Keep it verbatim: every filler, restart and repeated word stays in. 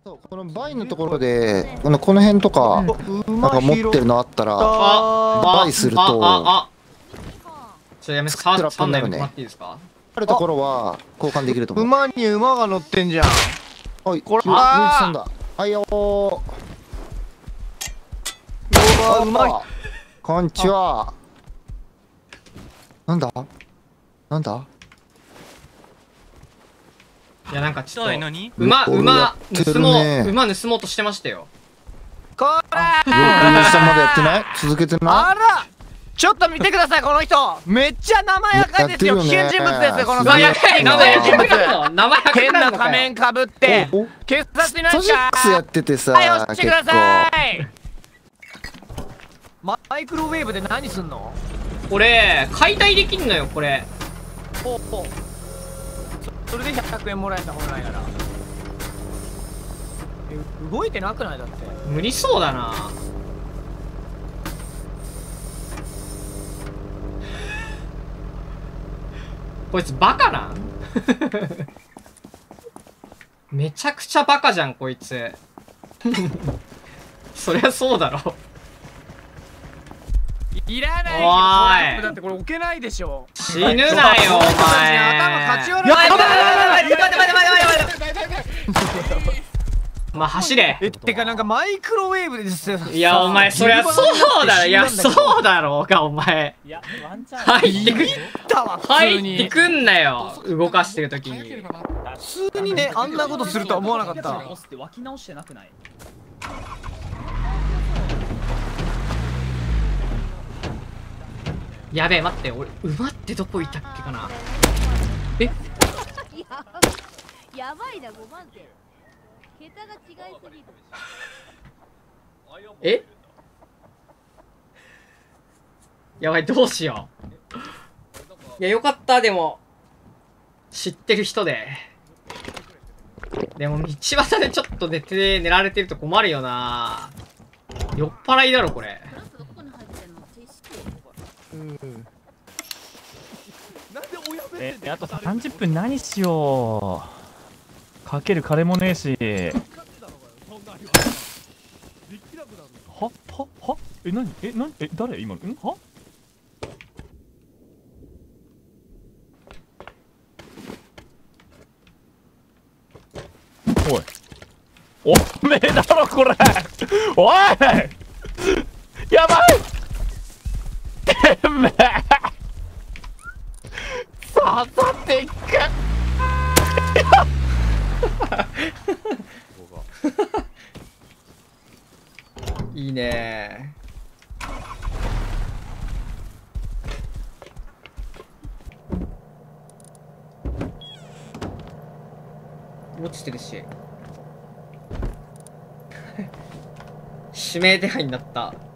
そう、このバイのところで、このこの辺とか、なんか持ってるのあったら、バイすると、 あ、あ、ちょ、やめ、 スクラップ触んないでもになるね。 らっていいですか？ あるところは交換できると思う。 馬に馬が乗ってんじゃん。 はい、 これ、 ゆうあきさんだ。はいよー。 うわ、うまい。 こんにちは。なんだなんだいや、なんかちょっと、 何馬、馬、盗もう、 う馬盗もうとしてましたよ。 こらゆうきさんまだやってない続けてなあらちょっと見てください、この人めっちゃ生やかいですよ。危険人物ですよ、このうわ、やばい、名前や人物。 名前変な仮面かぶっておお警察いないソジッんかクスやっててさ、 はい、押してくださ結い。マイクロウェーブで何すんの？ これ、解体できんのよ、これ。 ほうほう。それでひゃくえんもらえた、本来なら。え、動いてなくない？だって無理そうだな。こいつバカなんめちゃくちゃバカじゃん、こいつ。そりゃそうだろ。 いらないよ。 おーいだってこれ置けないでしょ。 死ぬなよ、お前。 頭かち割る。 待って待って待って待って待って待って待って。まあ、走れ。 え、てかなんかマイクロウェーブですよ。 いや、お前、そりゃそうだろ。いや、そうだろうか、お前。 いや、ワンチャン。 入ってくだわ、普通入に。 ってくんなよ。動かしてるときに。 普通にね、あんなことするとは思わなかった。 押して湧き直してなくない？ やべえ、待って、俺、馬ってどこいたっけかな。えやばいな、ごばん手。桁が違いすぎる。 えやばい、どうしよう。いや、よかった、でも。知ってる人で。でも、道端でちょっと寝て、寝られてると困るよな。酔っ払いだろ、これ。 え、あとさんじゅっぷん何しよう。かける金もねえし。はははえ、なにえ、なにえ、誰今のんはおい。おめえだろ、これおいやばいてめえ刺さっていくいいねー。落ちてるし指名手配になった。